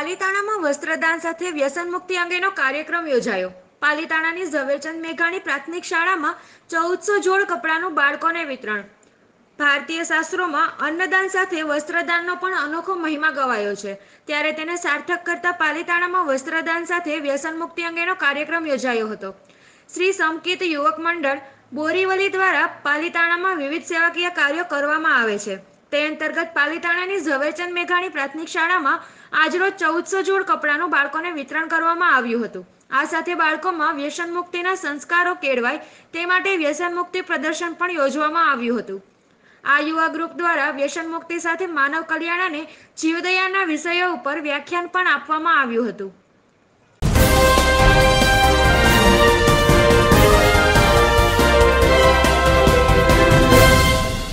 પાલીતાણામાં વસ્ત્રદાન સાથે વ્યસન મુક્તિ અંગેનો કાર્યક્રમ યોજાયો। પાલીતાણાની ઝવેરચંદ મેઘાણી પ્રાથમિક શાળામાં 1400 જોડ કપડાનું બાળકોને વિતરણ। ભારતીય શાસ્ત્રોમાં અન્નદાન સાથે વસ્ત્રદાનનો પણ અનોખો મહિમા ગવાયો છે, ત્યારે તેને સાર્થક કરતા પાલીતાણામાં વસ્ત્રદાન સાથે વ્યસન મુક્તિ અંગેનો કાર્યક્રમ યોજાયો હતો। શ્રી સંકેત યુવક મંડળ બોરીવલી દ્વારા પાલીતાણામાં વિવિધ સેવાકીય કાર્યો કરવામાં આવે છે। તે અંતર્ગત પાલીતાણાની ઝવેરચંદ મેઘાણી પ્રાથમિક શાળામાં આજરોજ 1400 જોડ કપડાનું બાળકોને વિતરણ કરવામાં આવ્યું હતું। આ સાથે બાળકોમાં વ્યસન મુક્તિના સંસ્કારો કેળવાય તે માટે વ્યસન મુક્તિ પ્રદર્શન પણ યોજવામાં આવ્યું હતું। આ યુવા ગ્રુપ દ્વારા વ્યસન મુક્તિ સાથે માનવ કલ્યાણ અને જીવદયાના વિષયો ઉપર વ્યાખ્યાન પણ આપવામાં આવ્યું હતું।